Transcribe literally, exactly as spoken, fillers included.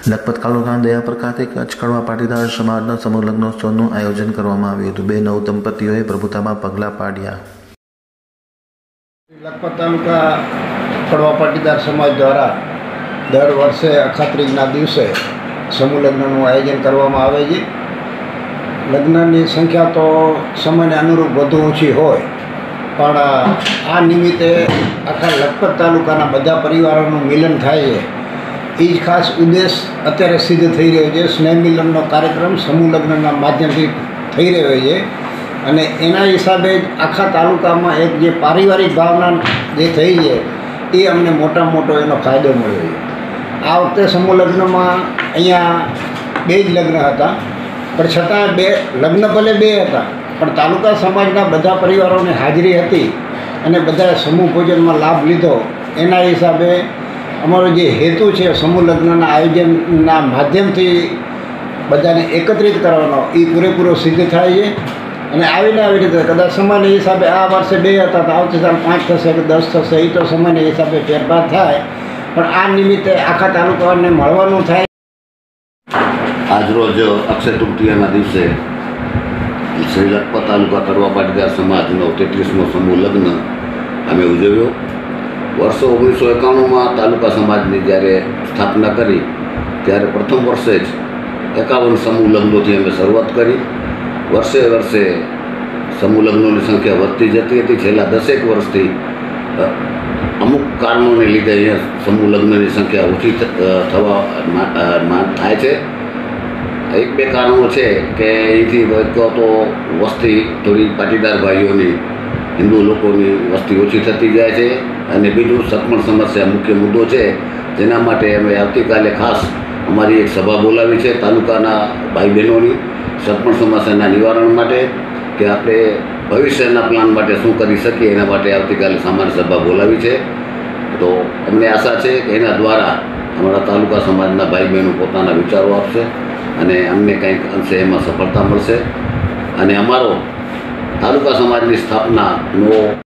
લખપત તાલુકાના દયાપર ખાતે કચ્છ કડવા પાટીદાર સમાજના સમૂહ લગ્નોત્સવનું આયોજન કરવામાં આવ્યું હતું। બે નવ દંપતીઓએ પ્રભુતામાં પગલાં પાડ્યા। લખપત તાલુકા કડવા પાટીદાર સમાજ દ્વારા દર વર્ષે અખાત્રીજના દિવસે સમૂહ લગ્નનું આયોજન કરવામાં આવે છે। લગ્નની સંખ્યા તો સમયને અનુરૂપ વધુ ઓછી હોય, પણ આ નિમિત્તે આખા લખપત તાલુકાના બધા પરિવારોનું મિલન થાય છે। એ જ ખાસ ઉદ્દેશ અત્યારે સિદ્ધ થઈ રહ્યો છે। સ્નેહ મિલનનો કાર્યક્રમ સમૂહ લગ્નના માધ્યમથી થઈ રહ્યો છે અને એના હિસાબે જ આખા તાલુકામાં એક જે પારિવારિક ભાવના જે થઈ છે એ અમને મોટામાં મોટો એનો ફાયદો મળ્યો છે। આ વખતે સમૂહ લગ્નમાં અહીંયા બે જ લગ્ન હતા, પણ છતાં બે લગ્ન ભલે બે હતા, પણ તાલુકા સમાજના બધા પરિવારોની હાજરી હતી અને બધાએ સમૂહ ભોજનમાં લાભ લીધો। એના હિસાબે અમારો જે હેતુ છે સમૂહ લગ્નના આયોજનના માધ્યમથી બધાને એકત્રિત કરવાનો એ પૂરેપૂરો સિદ્ધ થાય છે। અને આવીને આવી રીતે કદાચ સમયના હિસાબે આ વર્ષે બે હતા તો આવતી સાલ પાંચ થશે કે દસ થશે, એ તો સમયના હિસાબે ફેરફાર થાય, પણ આ નિમિત્તે આખા તાલુકાને મળવાનું થાય। આજરોજ અક્ષય તૃતીયાના દિવસે શ્રી લખપત તાલુકા કડવા પાટીદાર સમાજનો તેત્રીસમો સમૂહ લગ્ન અમે ઉજવ્યો। વર્ષો ઓગણીસો એકાણુંમાં તાલુકા સમાજની જ્યારે સ્થાપના કરી ત્યારે પ્રથમ વર્ષે જ એકાવન સમૂહ લગ્નોથી અમે શરૂઆત કરી। વર્ષે વર્ષે સમૂહ લગ્નોની સંખ્યા વધતી જતી હતી। છેલ્લા દસેક વર્ષથી અમુક કારણોને લીધે અહીંયા સમૂહ લગ્નની સંખ્યા ઓછી થવા થાય છે। એક બે કારણો છે કે અહીંથી તો વસ્તી થોડી પાટીદાર ભાઈઓની હિન્દુ લોકોની વસ્તી ઓછી થતી જાય છે, અને બીજું સતમણ સમસ્યા મુખ્ય મુદ્દો છે, જેના માટે અમે આવતીકાલે ખાસ અમારી એક સભા બોલાવી છે તાલુકાના ભાઈ બહેનોની સતમણ સમસ્યાના નિવારણ માટે, કે આપણે ભવિષ્યના પ્લાન માટે શું કરી શકીએ એના માટે આવતીકાલે સામાન્ય સભા બોલાવી છે। તો અમને આશા છે કે એના દ્વારા અમારા તાલુકા સમાજના ભાઈ બહેનો પોતાના વિચારો આપશે અને અમને કંઈક અંશે એમાં સફળતા મળશે, અને અમારો તાલુકા સમાજની સ્થાપનાનો